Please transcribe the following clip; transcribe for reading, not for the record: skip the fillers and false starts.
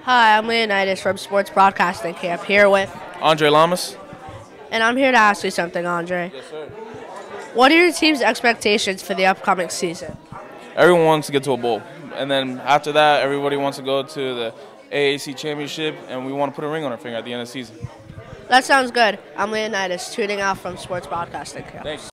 Hi, I'm Leonidas from Sports Broadcasting Camp here with, Andre Lamas. and I'm here to ask you something, Andre. Yes, sir. What are your team's expectations for the upcoming season? Everyone wants to get to a bowl. And then after that, everybody wants to go to the AAC championship, and we want to put a ring on our finger at the end of the season. That sounds good. I'm Leonidas, tuning out from Sports Broadcasting Camp. Thanks.